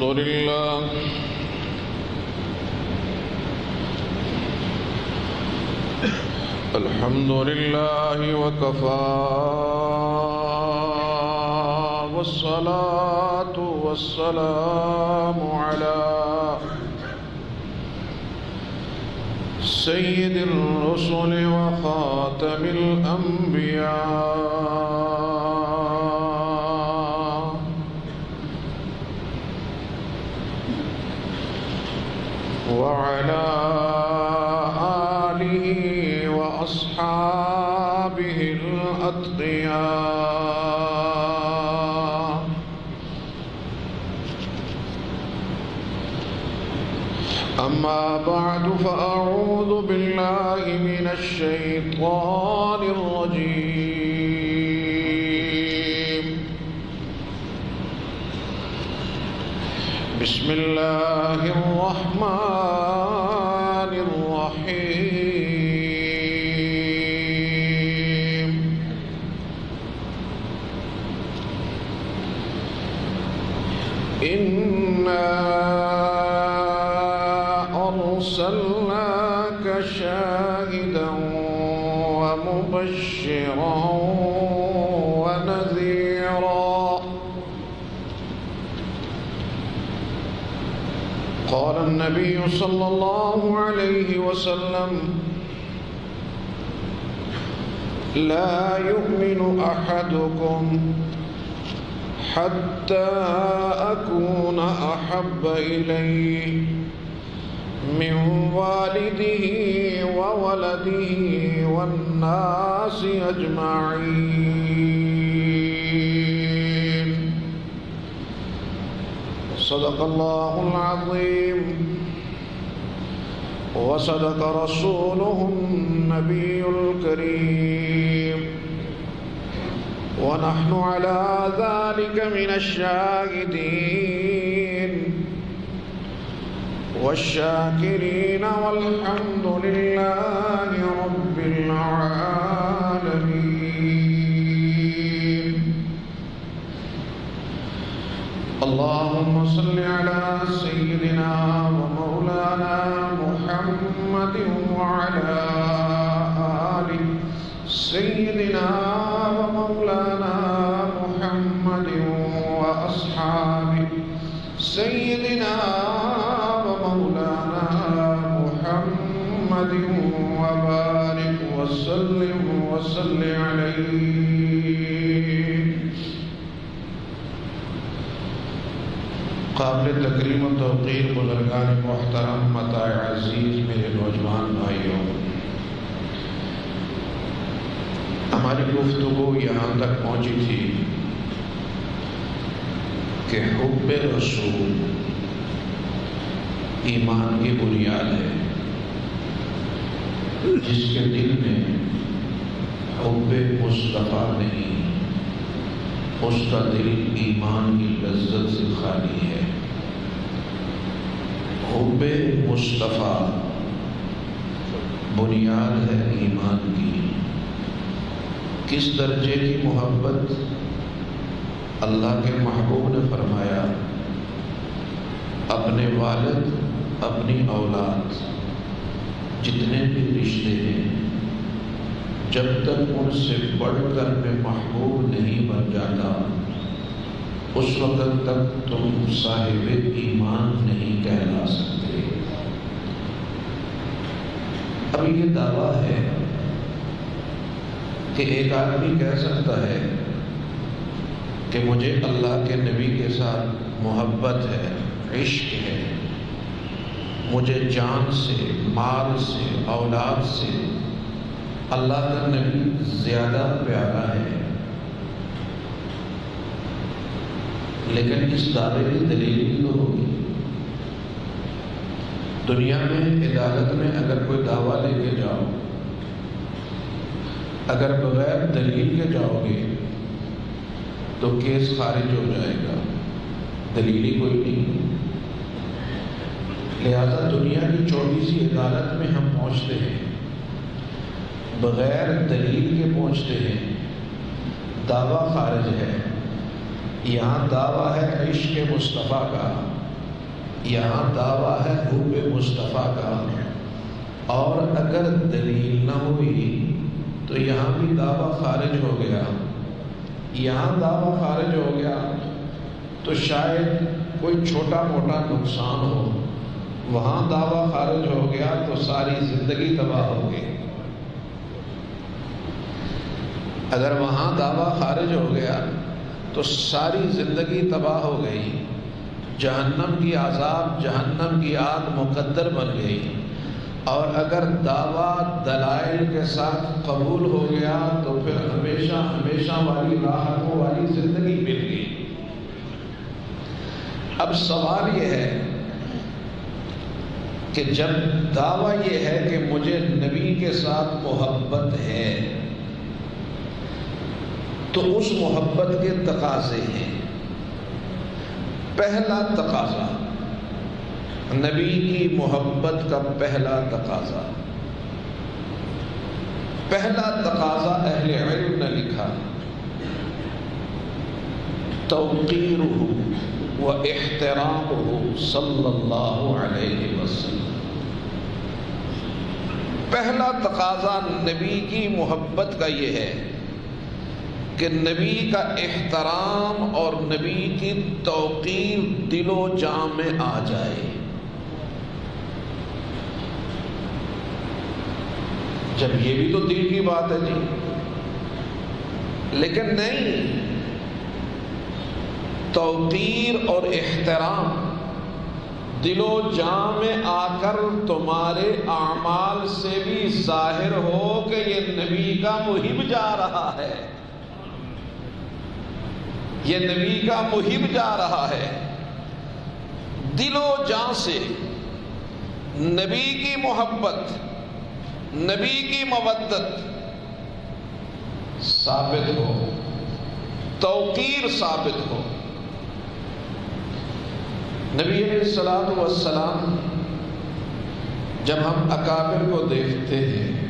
الحمد لله وكفى والصلاة والسلام على سيد الرسل وخاتم الأنبياء وعلى آله وأصحابه الأتقياء أما بعد فأعوذ بالله من الشيطان الرجيم بسم الله الرحمن الرحيم إنا أرسلناك شاهدا ومبشرا ونذيرا قال النبي صلى الله عليه وسلم لا يؤمن أحدكم حتى أكون أحب إليه من والده وولده والناس أجمعين صدق الله العظيم وصدق رسوله النبي الكريم ونحن على ذلك من الشاهدين والشاكرين والحمد لله رب العالمين اللهم صل على سيدنا ومولانا محمد وعلى آل سيدنا ومولانا محمد وأصحابه سيدنا ومولانا محمد وبارك وسلم وصل عليه قابل تکریم و توقیر بزرگان محترم متاع عزیز میرے نوجوان بھائیوں، ہماری گفتگو یہاں تک پہنچی تھی کہ حب رسول ایمان کی بنیاد ہے۔ جس کے دل میں حب مصطفیٰ نہیں، اس کا دل ایمان کی لذت سے خالی ہے۔ حب مصطفیٰ بنیاد ہے ایمان کی۔ کس درجے کی محبت؟ اللہ کے محبوب نے فرمایا اپنے والد، اپنی اولاد، جتنے بھی رشتے ہیں، جب تک ان سے بڑھ کر میں محبوب نہیں بن جاتا اس وقت تک تم صاحب ایمان نہیں کہلا سکتے۔ اب یہ دعویٰ ہے کہ ایک آدمی کہہ سکتا ہے کہ مجھے اللہ کے نبی کے ساتھ محبت ہے، عشق ہے، مجھے جان سے، مال سے، اولاد سے اللہ کا نبی زیادہ پیارا ہے، لیکن اس دعوے کی دلیل بھی تو ہوگی۔ دنیا میں عدالت میں اگر کوئی دعویٰ لے کے جاؤ، اگر بغیر دلیل کے جاؤ گے تو کیس خارج ہو جائے گا، دلیل ہی کوئی نہیں۔ لہذا دنیا کی چھوٹی سی عدالت میں ہم پہنچتے ہیں، بغیر دلیل کے پہنچتے ہیں، دعویٰ خارج ہے۔ یہاں دعویٰ ہے عشق مصطفیٰ کا، یہاں دعویٰ ہے حب مصطفیٰ کا، اور اگر دلیل نہ ہوئی تو یہاں بھی دعویٰ خارج ہو گیا. یہاں دعویٰ خارج ہو گیا تو شاید کوئی چھوٹا موٹا نقصان ہو، وہاں دعویٰ خارج ہو گیا تو ساری زندگی تباہ ہو گئی. اگر وہاں دعویٰ خارج ہو گیا تو ساری زندگی تباہ ہو گئی، جہنم کی عذاب، جہنم کی آگ مقدر بن گئی. اور اگر دعویٰ دلائل کے ساتھ قبول ہو گیا تو پھر ہمیشہ ہمیشہ والی راحتوں والی زندگی مل گئی. اب سوال یہ ہے کہ جب دعویٰ یہ ہے کہ مجھے نبی کے ساتھ محبت ہے تو اس محبت کے تقاضے ہیں. پہلا تقاضا، نبی کی محبت کا پہلا تقاضا اہل علم نے لکھا توقیرہ و احترامہ صلی اللہ علیہ وسلم. پہلا تقاضا نبی کی محبت کا یہ ہے کہ نبی کا احترام اور نبی کی توقیر دل و جان میں آ جائے. جب یہ بھی تو دل کی بات ہے جی، لیکن نہیں، توقیر اور احترام دل و جان میں آ کر تمہارے اعمال سے بھی ظاہر ہو کہ یہ نبی کا محب جا رہا ہے، یہ نبی کا محب جا رہا ہے. دل و جان سے نبی کی محبت، نبی کی مودت ثابت ہو، توقیر ثابت ہو. نبی علیہ الصلوۃ والسلام جب ہم اکابر کو دیکھتے ہیں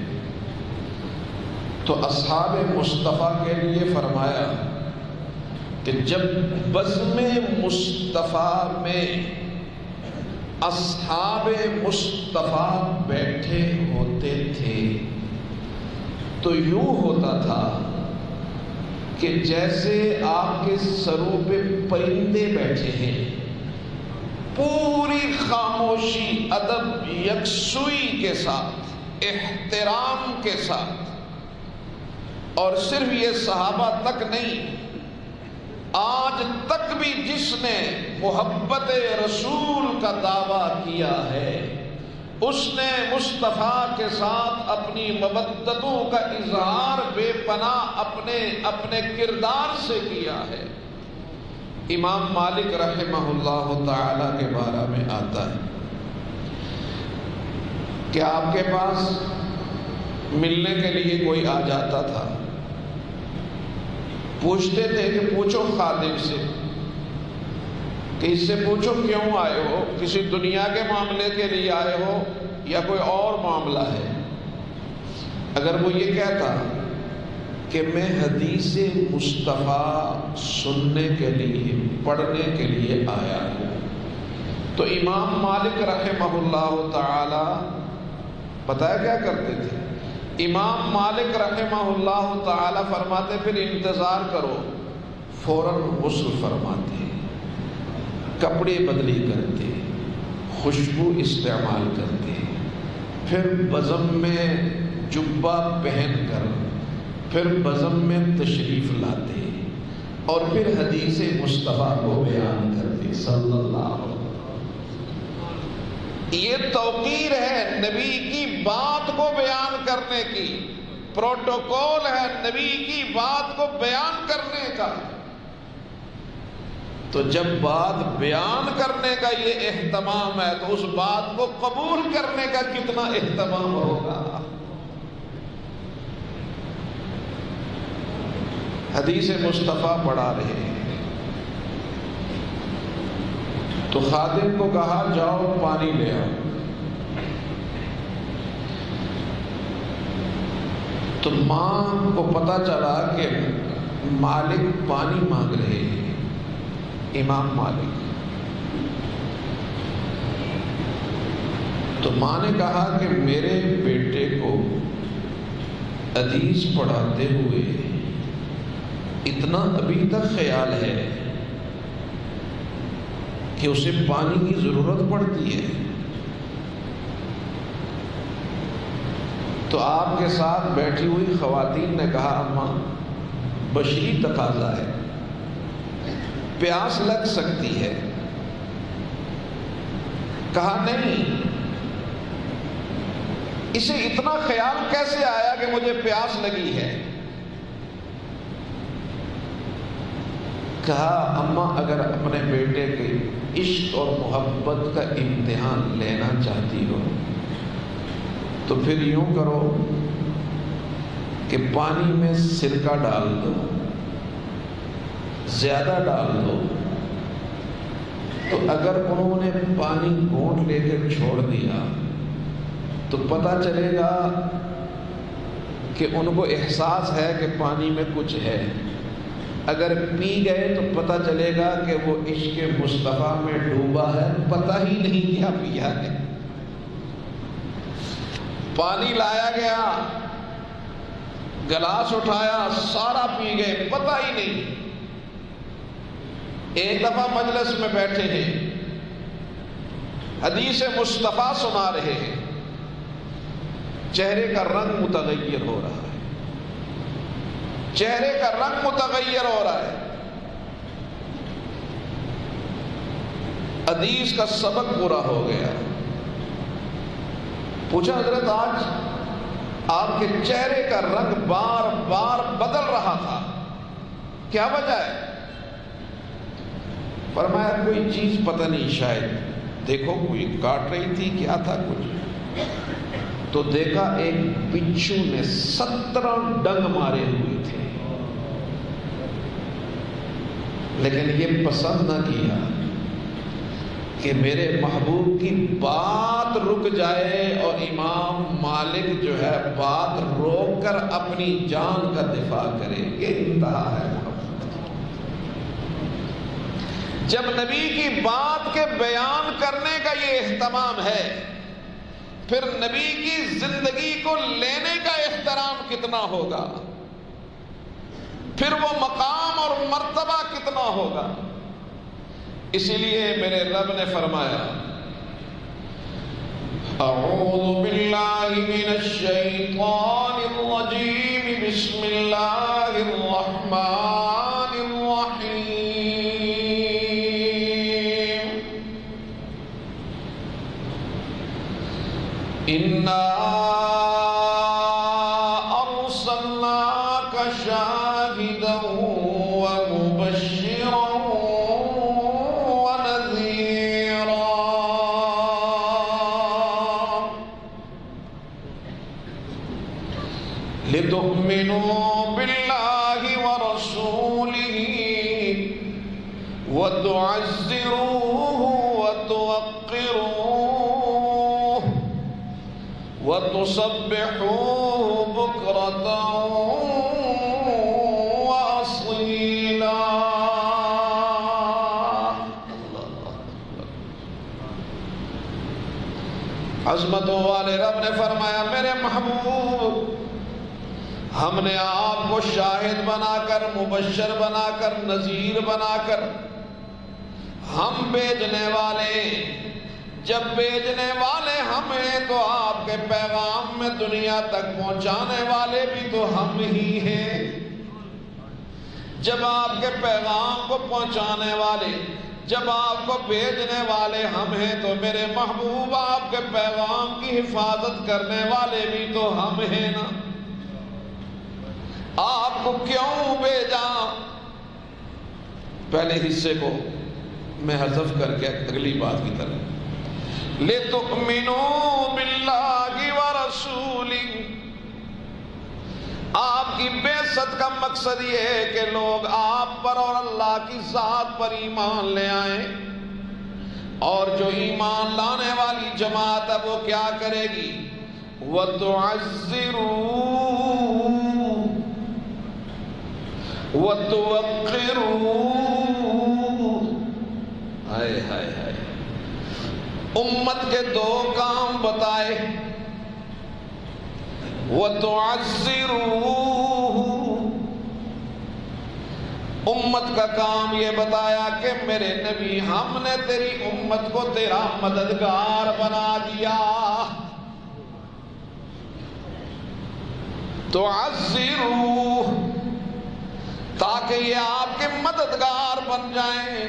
تو اصحاب مصطفیٰ کے لیے فرمایا کہ جب بزم مصطفیٰ میں اصحاب مصطفیٰ بیٹھے ہوتے تھے تو یوں ہوتا تھا کہ جیسے آپ کے سروں پہ پرندے بیٹھے ہیں، پوری خاموشی، ادب، یکسوئی کے ساتھ، احترام کے ساتھ. اور صرف یہ صحابہ تک نہیں، آج تک بھی جس نے محبت رسول کا دعویٰ کیا ہے اس نے مصطفیٰ کے ساتھ اپنی مودتوں کا اظہار بے پناہ اپنے کردار سے کیا ہے. امام مالک رحمہ اللہ تعالی کے بارے میں آتا ہے کہ آپ کے پاس ملنے کے لیے کوئی آ جاتا تھا، پوچھتے تھے کہ پوچھو خادم سے کہ اس سے پوچھو کیوں آئے ہو، کسی دنیا کے معاملے کے لیے آئے ہو یا کوئی اور معاملہ ہے. اگر وہ یہ کہتا کہ میں حدیث مصطفیٰ سننے کے لیے، پڑھنے کے لیے آیا ہوں، تو امام مالک رحمہ اللہ تعالی پتہ ہے کیا کرتے تھے؟ امام مالک رحمہ اللہ تعالی فرماتے پھر انتظار کرو، فوراً غسل فرماتے، کپڑے بدلی کرتے، خوشبو استعمال کرتے، پھر بزم میں جبہ پہن کر پھر بزم میں تشریف لاتے اور پھر حدیث مصطفیٰ کو بیان کرتے صلی اللہ علیہ وسلم. یہ توقیر ہے نبی کی بات کو بیان کرنے کی، پروٹوکول ہے نبی کی بات کو بیان کرنے کا. تو جب بات بیان کرنے کا یہ اہتمام ہے تو اس بات کو قبول کرنے کا کتنا اہتمام ہوگا. حدیث مصطفیٰ پڑھا رہے ہیں تو خادم کو کہا جاؤ پانی لے آؤ. تو ماں کو پتہ چلا کہ مالک پانی مانگ رہے ہیں، امام مالک. تو ماں نے کہا کہ میرے بیٹے کو حدیث پڑھاتے ہوئے اتنا ابھی تک خیال ہے کہ اسے پانی کی ضرورت پڑتی ہے، تو آپ کے ساتھ بیٹھی ہوئی خواتین نے کہا اماں بشری تقاضا ہے، پیاس لگ سکتی ہے۔ کہا نہیں، اسے اتنا خیال کیسے آیا کہ مجھے پیاس لگی ہے؟ کہا اماں اگر اپنے بیٹے کے عشق اور محبت کا امتحان لینا چاہتی ہو تو پھر یوں کرو کہ پانی میں سرکہ ڈال دو، زیادہ ڈال دو، تو اگر انہوں نے پانی گھونٹ لے کر چھوڑ دیا تو پتہ چلے گا کہ ان کو احساس ہے کہ پانی میں کچھ ہے، اگر پی گئے تو پتہ چلے گا کہ وہ عشق مصطفیٰ میں ڈوبا ہے، پتہ ہی نہیں کیا پیا ہے۔ پانی لایا گیا، گلاس اٹھایا، سارا پی گئے، پتہ ہی نہیں۔ ایک دفعہ مجلس میں بیٹھے ہیں، حدیث مصطفیٰ سنا رہے ہیں، چہرے کا رنگ متغیر ہو رہا ہے، چہرے کا رنگ متغیر ہو رہا ہے۔ حدیث کا سبق پورا ہو گیا۔ پوچھا حضرت آج آپ کے چہرے کا رنگ بار بار بدل رہا تھا، کیا وجہ ہے؟ فرمایا کوئی چیز پتہ نہیں، شاید دیکھو کوئی کاٹ رہی تھی، کیا تھا کچھ، تو دیکھا ایک بچھو نے 17 ڈنگ مارے ہوئے تھے، لیکن یہ پسند نہ کیا کہ میرے محبوب کی بات رک جائے اور امام مالک جو ہے بات روک کر اپنی جان کا دفاع کرے۔ یہ انتہا ہے محبت۔ جب نبی کی بات کے بیان کرنے کا یہ اہتمام ہے، پھر نبی کی زندگی کو لینے کا احترام کتنا ہوگا، پھر وہ مقام اور مرتبہ کتنا ہوگا۔ اسی لیے میرے رب نے فرمایا اعوذ باللہ من الشیطان الرجیم بسم اللہ الرحمن الرحیم انا ارسلناک شاہدا ومبشرا لتؤمنوا بالله ورسوله وتعزروه وتوقروه وتسبحوه بكرة وأصيلا۔ عظمتوں والے رب نے فرمایا میرے محبوب، ہم نے آپ کو شاہد بنا کر، مبشر بنا کر، نذیر بنا کر، ہم بھیجنے والے، جب بھیجنے والے ہم ہیں تو آپ کے پیغام میں دنیا تک پہنچانے والے بھی تو ہم ہی ہیں۔ جب آپ کے پیغام کو پہنچانے والے، جب آپ کو بھیجنے والے ہم ہیں تو میرے محبوب آپ کے پیغام کی حفاظت کرنے والے بھی تو ہم ہیں نا۔ آپ کو کیوں بھیجا؟ پہلے حصے کو میں حذف کر کے اگلی بات کی طرف، لِتُؤْمِنُوا بِاللَّهِ وَرَسُولِهِ، آپ کی بعثت کا مقصد یہ ہے کہ لوگ آپ پر اور اللہ کی ذات پر ایمان لے آئیں، اور جو ایمان لانے والی جماعت ہے وہ کیا کرے گی؟ وَتُعَزِّرُوا وَتُوَقِّرُوا، ہائے ہائے ہائے، امت کے دو کام بتائے، وَتُعَزِّرُوهُ، امت کا کام یہ بتایا کہ میرے نبی ہم نے تیری امت کو تیرا مددگار بنا دیا، تُعَزِّرُوهُ، تاکہ یہ آپ کے مددگار بن جائیں،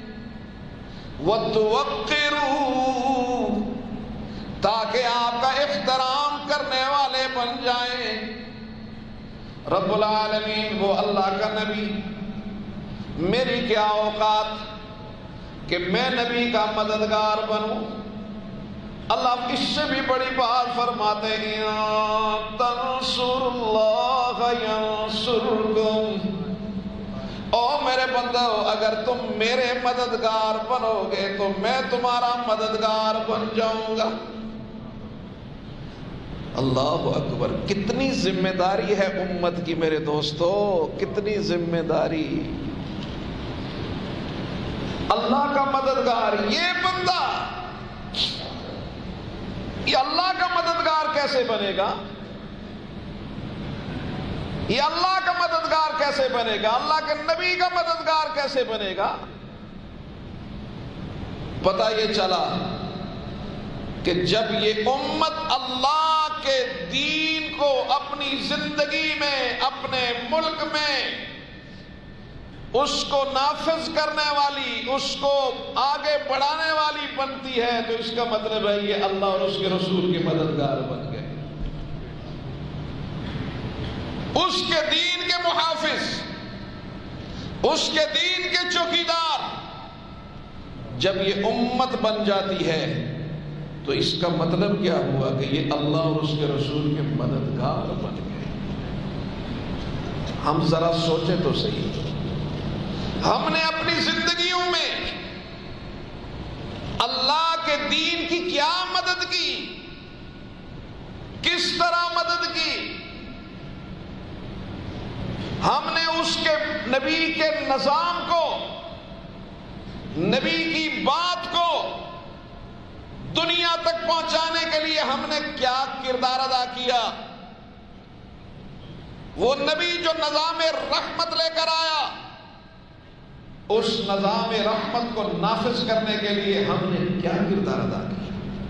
وَتُوَقِّرُوهُ، تاکہ آپ کا احترام کرنے والے بن جائیں۔ رب العالمین وہ اللہ کا نبی، میری کیا اوقات کہ میں نبی کا مددگار بنوں؟ اللہ اس سے بھی بڑی بات فرماتے ہیں، تنصروا اللہ ینصرکم، او میرے بندو اگر تم میرے مددگار بنو گے تو میں تمہارا مددگار بن جاؤں گا۔ اللہ اکبر، کتنی ذمہ داری ہے امت کی میرے دوستو، کتنی ذمہ داری۔ اللہ کا مددگار یہ بندہ، یہ اللہ کا مددگار کیسے بنے گا؟ یہ اللہ کا مددگار کیسے بنے گا؟ اللہ کے نبی کا مددگار کیسے بنے گا؟ پتہ یہ چلا کہ جب یہ امت اللہ کے دین کو اپنی زندگی میں، اپنے ملک میں اس کو نافذ کرنے والی، اس کو آگے بڑھانے والی بنتی ہے، تو اس کا مطلب ہے یہ اللہ اور اس کے رسول کے مددگار بن گئے، اس کے دین کے محافظ، اس کے دین کے چوکیدار۔ جب یہ امت بن جاتی ہے تو اس کا مطلب کیا ہوا کہ یہ اللہ اور اس کے رسول کے مددگار بن گئے۔ ہم ذرا سوچیں تو صحیح، ہم نے اپنی زندگیوں میں اللہ کے دین کی کیا مدد کی، کس طرح مدد کی؟ ہم نے اس کے نبی کے نظام کو، نبی کی بات کو دنیا تک پہنچانے کے لیے ہم نے کیا کردار ادا کیا؟ وہ نبی جو نظام رحمت لے کر آیا، اس نظام رحمت کو نافذ کرنے کے لیے ہم نے کیا کردار ادا کیا؟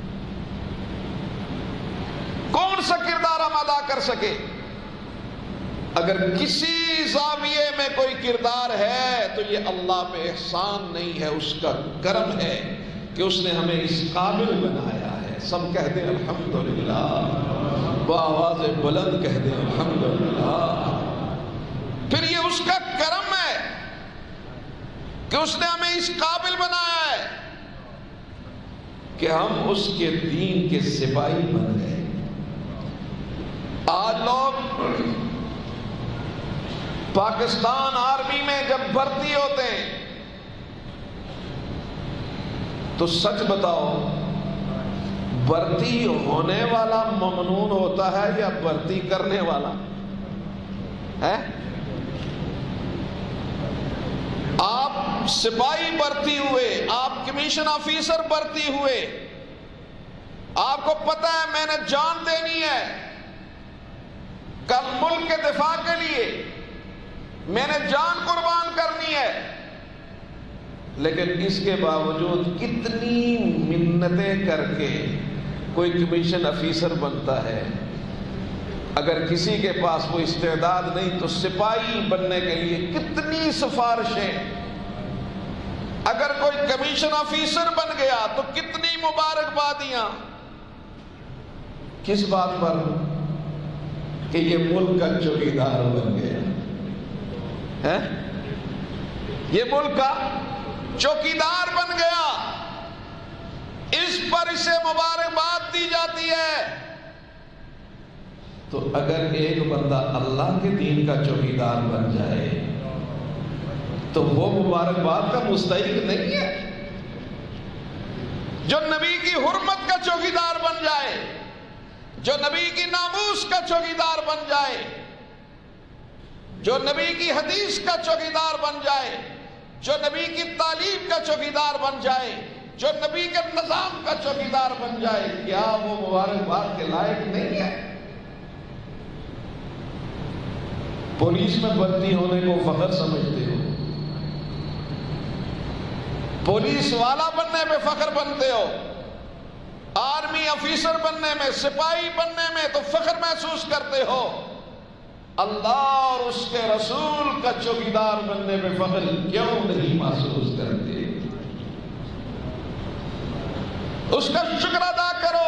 کون سا کردار ہم ادا کر سکے؟ اگر کسی زاویے میں کوئی کردار ہے تو یہ اللہ پہ احسان نہیں ہے، اس کا کرم ہے کہ اس نے ہمیں اس قابل بنایا ہے۔ سب کہہ دیں الحمدللہ، بآواز بلند کہہ دیں الحمدللہ۔ پھر یہ اس کا کرم ہے کہ اس نے ہمیں اس قابل بنایا ہے کہ ہم اس کے دین کے سپاہی بن گئے۔ آج لوگ پاکستان آرمی میں جب بھرتی ہوتے ہیں تو سچ بتاؤ، بھرتی ہونے والا ممنون ہوتا ہے یا بھرتی کرنے والا ہے؟ آپ سپاہی بھرتی ہوئے، آپ کمیشن آفیسر بھرتی ہوئے، آپ کو پتہ ہے میں نے جان دینی ہے کل ملک کے دفاع کے لیے، میں نے جان قربان کرنی ہے، لیکن اس کے باوجود کتنی منتیں کر کے کوئی کمیشن آفیسر بنتا ہے۔ اگر کسی کے پاس وہ استعداد نہیں تو سپاہی بننے کے لیے کتنی سفارشیں، اگر کوئی کمیشن آفیسر بن گیا تو کتنی مبارکبادیاں، کس بات پر؟ کہ یہ ملک کا چوکیدار بن گیا ہے، یہ ملک کا چوکیدار بن گیا، اس پر اسے مبارکباد دی جاتی ہے۔ تو اگر ایک بندہ اللہ کے دین کا چوکیدار بن جائے تو وہ مبارکباد کا مستحق نہیں ہے؟ جو نبی کی حرمت کا چوکیدار بن جائے، جو نبی کی ناموس کا چوکیدار بن جائے، جو نبی کی حدیث کا چوکیدار بن جائے، جو نبی کی تعلیم کا چوکیدار بن جائے، جو نبی کے نظام کا چوکیدار بن جائے، کیا وہ مبارکباد کے لائق نہیں ہے؟ پولیس میں بھرتی ہونے کو فخر سمجھتے ہو، پولیس والا بننے میں فخر بنتے ہو، آرمی آفیسر بننے میں، سپاہی بننے میں تو فخر محسوس کرتے ہو، اللہ اور اس کے رسول کا چوکیدار بننے میں فخر کیوں نہیں محسوس کرتے؟ اس کا شکر ادا کرو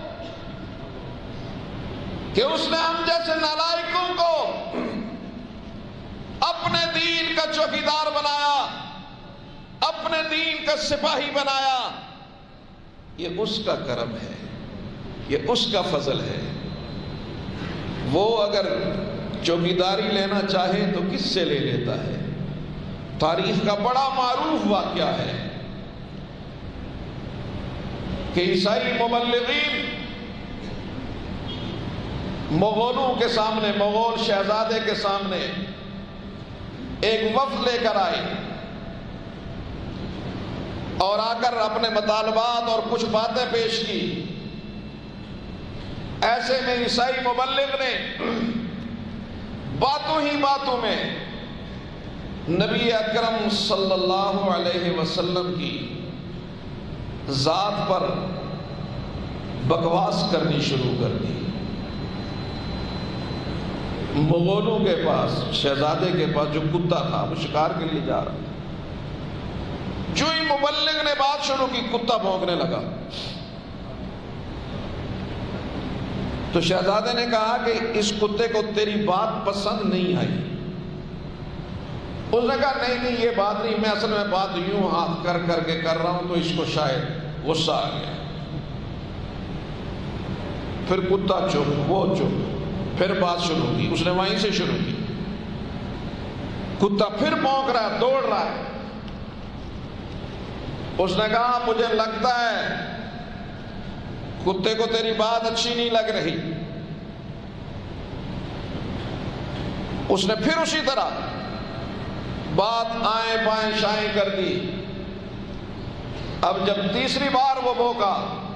کہ اس نے ہم جیسے نالائقوں کو اپنے دین کا چوکیدار بنایا، اپنے دین کا سپاہی بنایا۔ یہ اس کا کرم ہے، یہ اس کا فضل ہے۔ وہ اگر چوکیداری لینا چاہے تو کس سے لے لیتا ہے؟ تاریخ کا بڑا معروف واقعہ ہے کہ عیسائی مبلغین مغولوں کے سامنے، مغول شہزادے کے سامنے ایک وفد لے کر آئے اور آ کر اپنے مطالبات اور کچھ باتیں پیش کی۔ ایسے میں عیسائی مبلغ نے باتوں ہی باتوں میں نبی اکرم صلی اللہ علیہ وسلم کی ذات پر بکواس کرنی شروع کر دی۔ مغولوں کے پاس، شہزادے کے پاس جو کتا تھا، وہ شکار کے لیے جا رہا تھا، جو ہی مبلغ نے بات شروع کی کتا بھونکنے لگا۔ تو شہزادے نے کہا کہ اس کتے کو تیری بات پسند نہیں آئی۔ اس نے کہا نہیں یہ بات نہیں، میں اصل میں بات یوں ہاتھ کر کر کے کر رہا ہوں تو اس کو شاید غصہ آ گیا۔ پھر کتا چپ، وہ چپ، پھر بات شروع کی، اس نے وہیں سے شروع کی۔ کتا پھر بھونک رہا ہے، دوڑ رہا ہے۔ اس نے کہا مجھے لگتا ہے کتے کو تیری بات اچھی نہیں لگ رہی۔ اس نے پھر اسی طرح بات آئیں بائیں شائیں کر دی۔ اب جب تیسری بار وہ بھونکا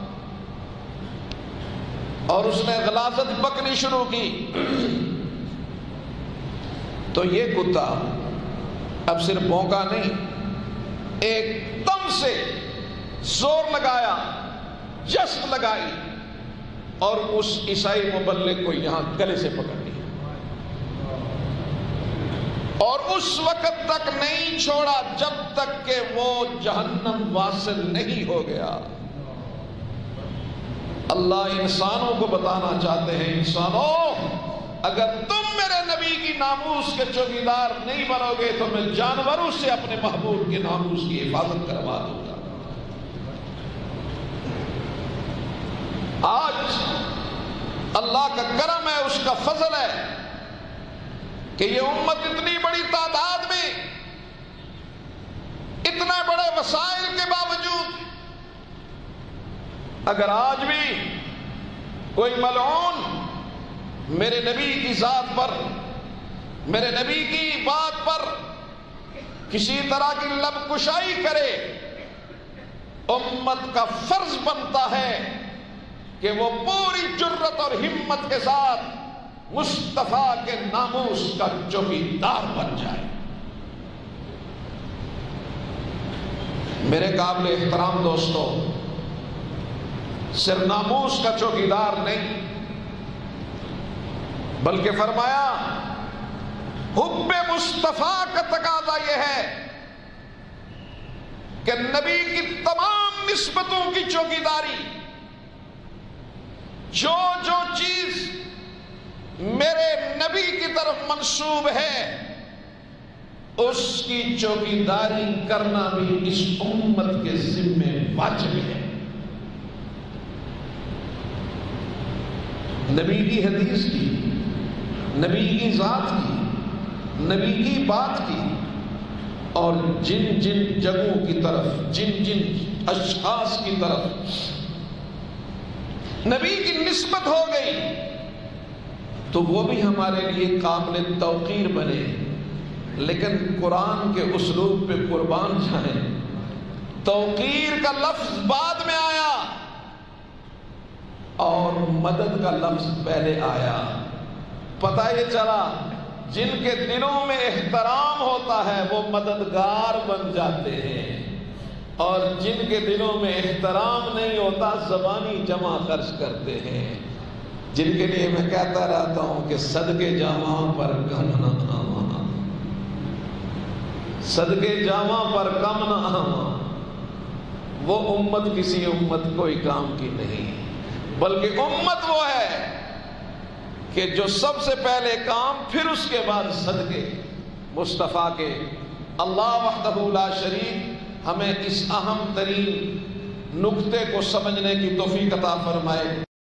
اور اس نے غلاظت بکنی شروع کی تو یہ کتا اب صرف بھونکا نہیں، ایک دم سے زور لگایا، جسم لگائی اور اس عیسائی مبلغ کو یہاں گلے سے پکڑ لیا اور اس وقت تک نہیں چھوڑا جب تک کہ وہ جہنم واصل نہیں ہو گیا۔ اللہ انسانوں کو بتانا چاہتے ہیں، انسانوں اگر تم میرے نبی کی ناموس کے چوکیدار نہیں بنو گے تو میں جانوروں سے اپنے محبوب کے ناموس کی حفاظت کروا دوں گا۔ آج اللہ کا کرم ہے، اس کا فضل ہے کہ یہ امت اتنی بڑی تعداد میں، اتنے بڑے وسائل کے باوجود اگر آج بھی کوئی ملعون میرے نبی کی ذات پر، میرے نبی کی بات پر کسی طرح کی لب کشائی کرے، امت کا فرض بنتا ہے کہ وہ پوری جرت اور ہمت کے ساتھ مصطفیٰ کے ناموس کا چوکیدار بن جائے۔ میرے قابل احترام دوستو، صرف ناموس کا چوکیدار نہیں بلکہ فرمایا حب مصطفیٰ کا تقاضا یہ ہے کہ نبی کی تمام نسبتوں کی چوکیداری، جو جو چیز میرے نبی کی طرف منسوب ہے اس کی چوکیداری کرنا بھی اس امت کے ذمہ واجب ہے۔ نبی کی حدیث کی، نبی کی ذات کی، نبی کی بات کی، اور جن جن جگہوں کی طرف، جن جن اشخاص کی طرف نبی کی نسبت ہو گئی تو وہ بھی ہمارے لیے قابل توقیر بنے، لیکن قرآن کے اسلوب پہ قربان جائیں توقیر کا لفظ بعد میں آیا اور مدد کا لفظ پہلے آیا۔ پتہ یہ چلا جن کے دلوں میں احترام ہوتا ہے وہ مددگار بن جاتے ہیں، اور جن کے دلوں میں احترام نہیں ہوتا زبانی جمع خرچ کرتے ہیں، جن کے لیے میں کہتا رہتا ہوں کہ صدقے جاماں پر کم نہ آواں، صدقے جاماں پر کم نہ آواں، وہ امت کسی امت کوئی کام کی نہیں، بلکہ امت وہ ہے کہ جو سب سے پہلے کام پھر اس کے بعد صدقے مصطفیٰ کے۔ اللہ وحدہ لا شریک ہمیں اس اہم ترین نقطے کو سمجھنے کی توفیق عطا فرمائے۔